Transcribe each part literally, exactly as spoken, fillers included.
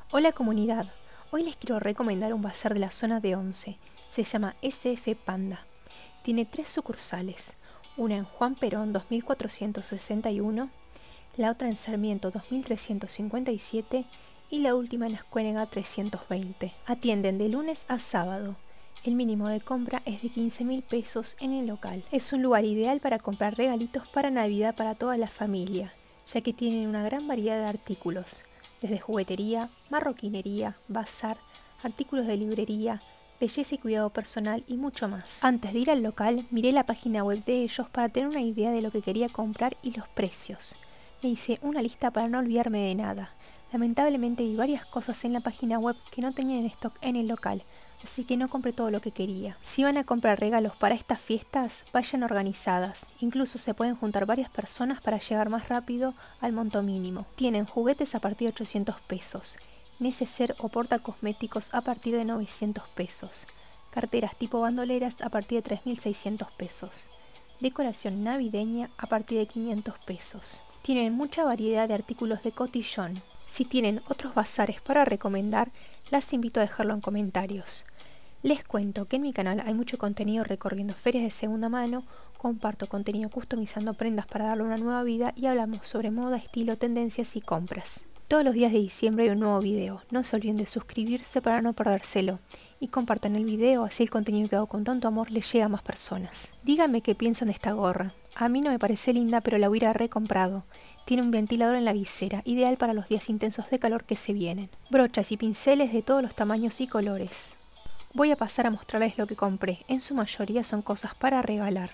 Hola comunidad, hoy les quiero recomendar un bazar de la zona de Once, se llama S F Panda. Tiene tres sucursales, una en Juan Perón dos mil cuatrocientos sesenta y uno, la otra en Sarmiento dos mil trescientos cincuenta y siete y la última en Escuénega trescientos veinte. Atienden de lunes a sábado. El mínimo de compra es de quince mil pesos en el local. Es un lugar ideal para comprar regalitos para Navidad para toda la familia, ya que tienen una gran variedad de artículos, desde juguetería, marroquinería, bazar, artículos de librería, belleza y cuidado personal y mucho más. Antes de ir al local, miré la página web de ellos para tener una idea de lo que quería comprar y los precios. Me hice una lista para no olvidarme de nada. Lamentablemente vi varias cosas en la página web que no tenían stock en el local, así que no compré todo lo que quería. Si van a comprar regalos para estas fiestas, vayan organizadas. Incluso se pueden juntar varias personas para llegar más rápido al monto mínimo. Tienen juguetes a partir de ochocientos pesos, neceser o portacosméticos a partir de novecientos pesos, carteras tipo bandoleras a partir de tres mil seiscientos pesos, decoración navideña a partir de quinientos pesos. Tienen mucha variedad de artículos de cotillón. Si tienen otros bazares para recomendar, las invito a dejarlo en comentarios. Les cuento que en mi canal hay mucho contenido recorriendo ferias de segunda mano, comparto contenido customizando prendas para darle una nueva vida y hablamos sobre moda, estilo, tendencias y compras. Todos los días de diciembre hay un nuevo video, no se olviden de suscribirse para no perdérselo y compartan el video, así el contenido que hago con tanto amor le llega a más personas. Díganme qué piensan de esta gorra. A mí no me parece linda, pero la hubiera recomprado. Tiene un ventilador en la visera, ideal para los días intensos de calor que se vienen. Brochas y pinceles de todos los tamaños y colores. Voy a pasar a mostrarles lo que compré, en su mayoría son cosas para regalar.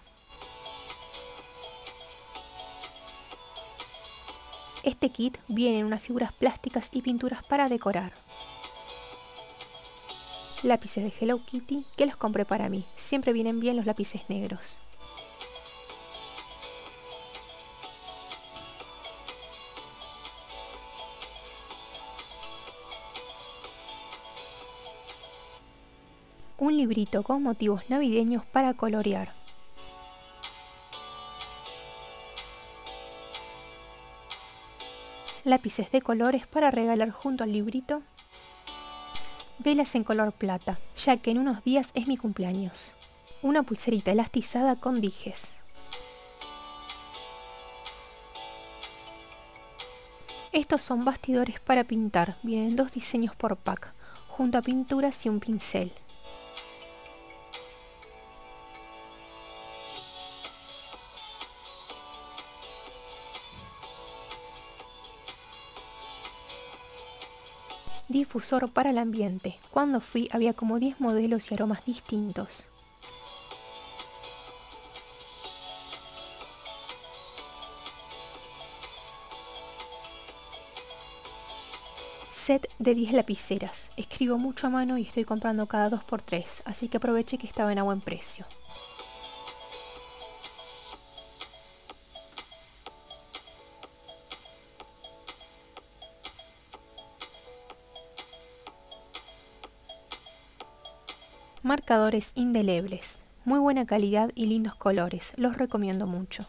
Este kit viene en unas figuras plásticas y pinturas para decorar. Lápices de Hello Kitty que los compré para mí, siempre vienen bien los lápices negros. Un librito con motivos navideños para colorear. Lápices de colores para regalar junto al librito. Velas en color plata, ya que en unos días es mi cumpleaños. Una pulserita elastizada con dijes. Estos son bastidores para pintar, vienen dos diseños por pack, junto a pinturas y un pincel. Difusor para el ambiente. Cuando fui había como diez modelos y aromas distintos. Set de diez lapiceras. Escribo mucho a mano y estoy comprando cada dos por tres, así que aproveché que estaban a buen precio. Marcadores indelebles, muy buena calidad y lindos colores, los recomiendo mucho.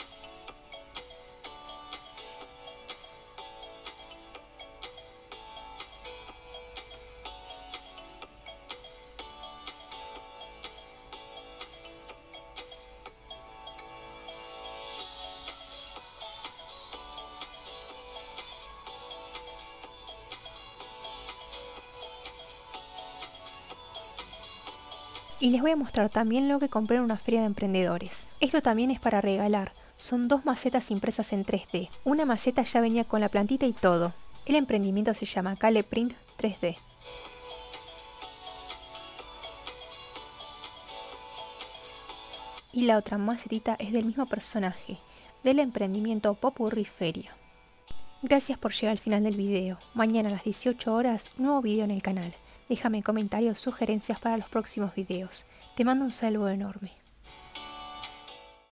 Y les voy a mostrar también lo que compré en una feria de emprendedores. Esto también es para regalar. Son dos macetas impresas en tres D. Una maceta ya venía con la plantita y todo. El emprendimiento se llama Cale Print tres D. Y la otra macetita es del mismo personaje, del emprendimiento Popurrí Feria. Gracias por llegar al final del video. Mañana a las dieciocho horas, nuevo video en el canal. Déjame en comentarios sugerencias para los próximos videos. Te mando un saludo enorme.